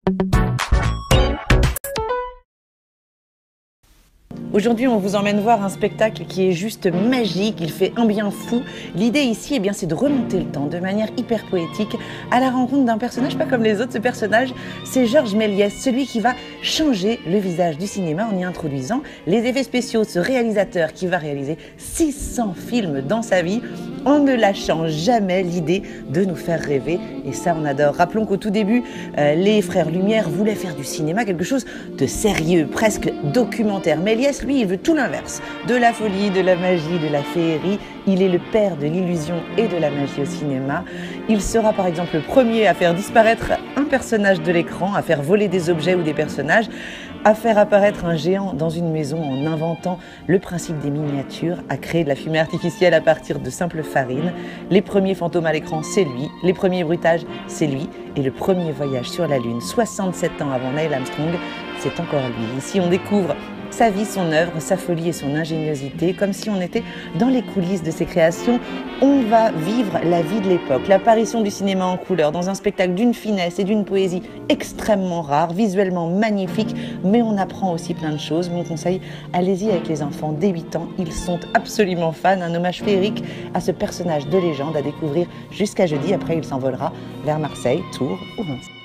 Aujourd'hui, on vous emmène voir un spectacle qui est juste magique, il fait un bien fou. L'idée ici, c'est de remonter le temps de manière hyper poétique à la rencontre d'un personnage pas comme les autres. Ce personnage, c'est Georges Méliès, celui qui va changer le visage du cinéma en y introduisant les effets spéciaux. Ce réalisateur qui va réaliser 600 films dans sa vie en ne lâchant jamais l'idée de nous faire rêver. Et ça, on adore. Rappelons qu'au tout début, les frères Lumière voulaient faire du cinéma quelque chose de sérieux, presque documentaire. Méliès, lui, il veut tout l'inverse. De la folie, de la magie, de la féerie. Il est le père de l'illusion et de la magie au cinéma. Il sera par exemple le premier à faire disparaître un personnage de l'écran, à faire voler des objets ou des personnages, à faire apparaître un géant dans une maison en inventant le principe des miniatures, à créer de la fumée artificielle à partir de simple farine. Les premiers fantômes à l'écran, c'est lui. Les premiers bruitages, c'est lui. Et le premier voyage sur la Lune, 67 ans avant Neil Armstrong, c'est encore lui. Ici, on découvre sa vie, son œuvre, sa folie et son ingéniosité, comme si on était dans les coulisses de ses créations. On va vivre la vie de l'époque, l'apparition du cinéma en couleur, dans un spectacle d'une finesse et d'une poésie extrêmement rare, visuellement magnifique, mais on apprend aussi plein de choses. Mon conseil, allez-y avec les enfants dès 8 ans, ils sont absolument fans. Un hommage féerique à ce personnage de légende à découvrir jusqu'à jeudi. Après, il s'envolera vers Marseille, Tours ou Reims.